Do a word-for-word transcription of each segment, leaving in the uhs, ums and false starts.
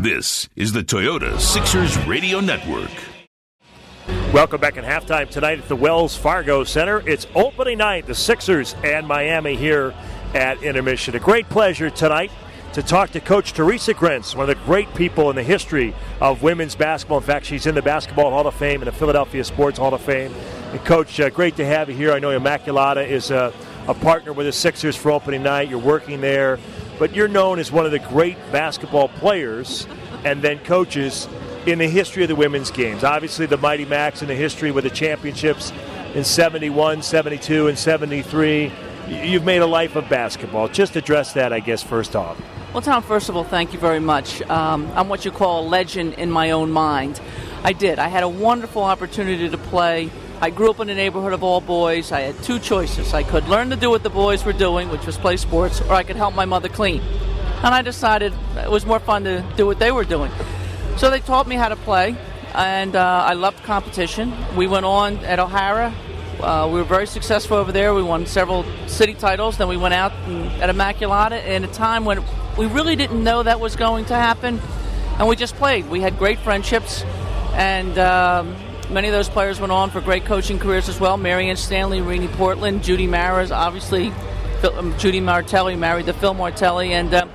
This is the Toyota Sixers Radio Network. Welcome back at halftime tonight at the Wells Fargo Center. It's opening night, the Sixers and Miami here at intermission. A great pleasure tonight to talk to Coach Theresa Grentz, one of the great people in the history of women's basketball. In fact, she's in the Basketball Hall of Fame and the Philadelphia Sports Hall of Fame. And Coach, uh, great to have you here. I know Immaculata is a, a partner with the Sixers for opening night. You're working there, but you're known as one of the great basketball players and then coaches in the history of the women's games. Obviously, the Mighty Macs in the history with the championships in seventy-one, seventy-two, and seventy-three. You've made a life of basketball. Just address that, I guess, first off. Well, Tom, first of all, thank you very much. Um, I'm what you call a legend in my own mind. I did. I had a wonderful opportunity to play. I grew up in a neighborhood of all boys. I had two choices. I could learn to do what the boys were doing, which was play sports, or I could help my mother clean. And I decided it was more fun to do what they were doing. So they taught me how to play, and uh, I loved competition. We went on at O'Hara. Uh, we were very successful over there. We won several city titles. Then we went out and, at Immaculata in a time when we really didn't know that was going to happen, and we just played. We had great friendships, and um, many of those players went on for great coaching careers as well. Marianne Stanley, Renee Portland, Judy Maras, obviously Phil, Judy Martelli married to Phil Martelli, and uh,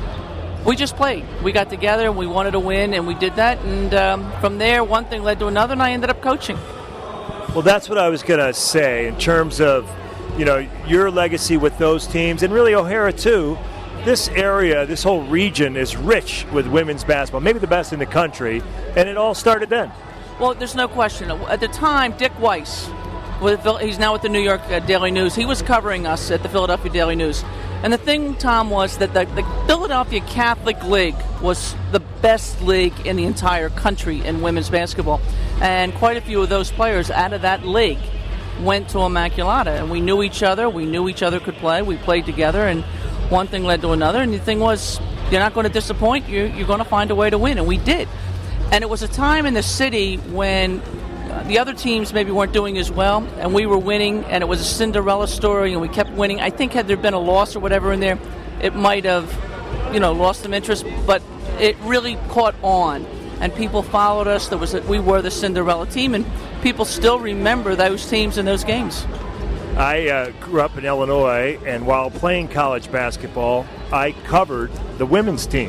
we just played. We got together, and we wanted to win, and we did that. And um, from there, one thing led to another, and I ended up coaching. Well, that's what I was going to say in terms of, you know, your legacy with those teams, and really O'Hara too. This area, this whole region is rich with women's basketball, maybe the best in the country, and it all started then. Well, there's no question. At the time, Dick Weiss, with, he's now with the New York Daily News, he was covering us at the Philadelphia Daily News. And the thing, Tom, was that the, the Philadelphia Catholic League was the best league in the entire country in women's basketball. And quite a few of those players out of that league went to Immaculata. And we knew each other. We knew each other could play. We played together, and one thing led to another. And the thing was, you're not going to disappoint. You're, you're going to find a way to win. And we did. And it was a time in the city when the other teams maybe weren't doing as well, and we were winning, and it was a Cinderella story, and we kept winning. I think had there been a loss or whatever in there, it might have, you know, lost some interest, but it really caught on, and people followed us. There was a, we were the Cinderella team, and people still remember those teams and those games. I uh, grew up in Illinois, and while playing college basketball, I covered the women's team.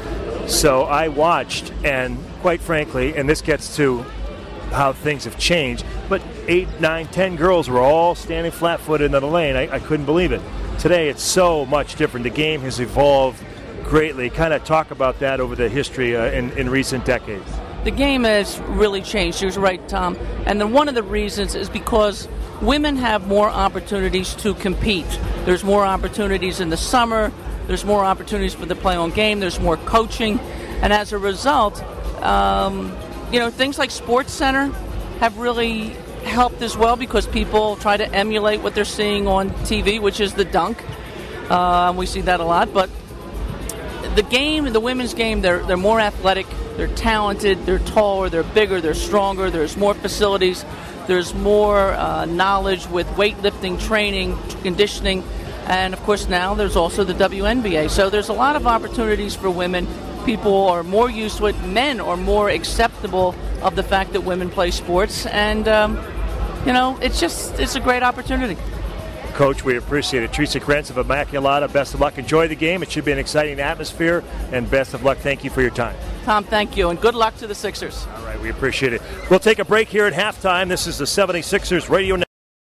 So I watched, and quite frankly, and this gets to how things have changed, but eight, nine, ten girls were all standing flat-footed in the lane. I, I couldn't believe it. Today, it's so much different. The game has evolved greatly. Kind of talk about that over the history uh, in, in recent decades. The game has really changed. You're right, Tom. And then one of the reasons is because women have more opportunities to compete. There's more opportunities in the summer. There's more opportunities for the play-on game. There's more coaching. And as a result, um, you know, things like Sports Center have really helped as well because people try to emulate what they're seeing on T V, which is the dunk. Uh, we see that a lot. But the game, the women's game, they're they're more athletic, they're talented, they're taller, they're bigger, they're stronger, there's more facilities, there's more uh, knowledge with weightlifting, training, conditioning, and, of course, now there's also the W N B A. So there's a lot of opportunities for women. People are more used to it. Men are more acceptable of the fact that women play sports. And, um, you know, it's just, it's a great opportunity. Coach, we appreciate it. Theresa Grentz of Immaculata, best of luck. Enjoy the game. It should be an exciting atmosphere. And best of luck. Thank you for your time. Tom, thank you. And good luck to the Sixers. All right, we appreciate it. We'll take a break here at halftime. This is the seventy-sixers Radio Network.